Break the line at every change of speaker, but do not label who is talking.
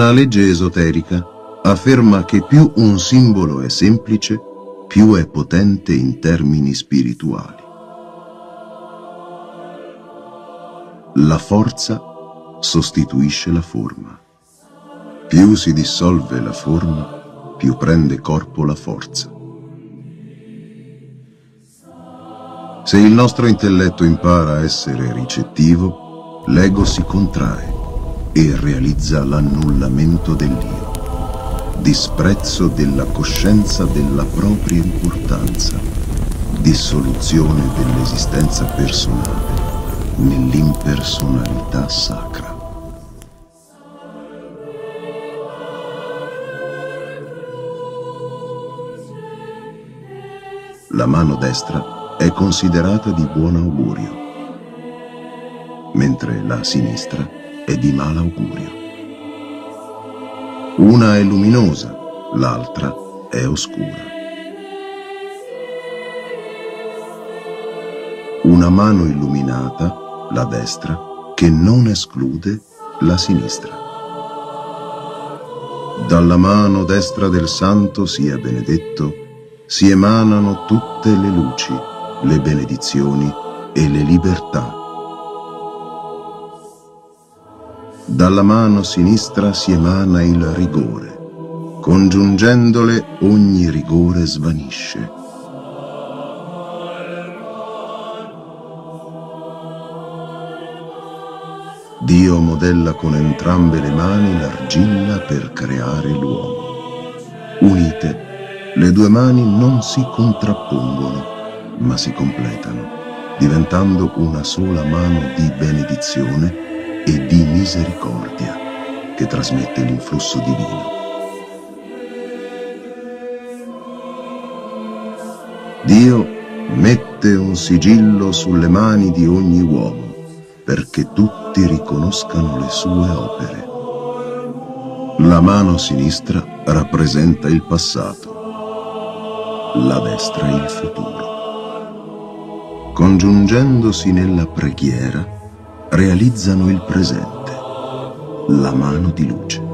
Una legge esoterica afferma che più un simbolo è semplice, più è potente in termini spirituali. La forza sostituisce la forma. Più si dissolve la forma, più prende corpo la forza. Se il nostro intelletto impara a essere ricettivo, l'ego si contrae e realizza l'annullamento dell'io, disprezzo della coscienza della propria importanza, dissoluzione dell'esistenza personale nell'impersonalità sacra. La mano destra è considerata di buon augurio, mentre la sinistra è di malaugurio. Una è luminosa, l'altra è oscura. Una mano illuminata, la destra, che non esclude la sinistra. Dalla mano destra del santo sia benedetto, si emanano tutte le luci, le benedizioni e le libertà. Dalla mano sinistra si emana il rigore, congiungendole ogni rigore svanisce. Dio modella con entrambe le mani l'argilla per creare l'uomo. Unite, le due mani non si contrappongono, ma si completano, diventando una sola mano di benedizione e di misericordia che trasmette l'influsso divino. Dio mette un sigillo sulle mani di ogni uomo perché tutti riconoscano le sue opere. La mano sinistra rappresenta il passato, la destra il futuro. Congiungendosi nella preghiera, realizzano il presente, la mano di luce.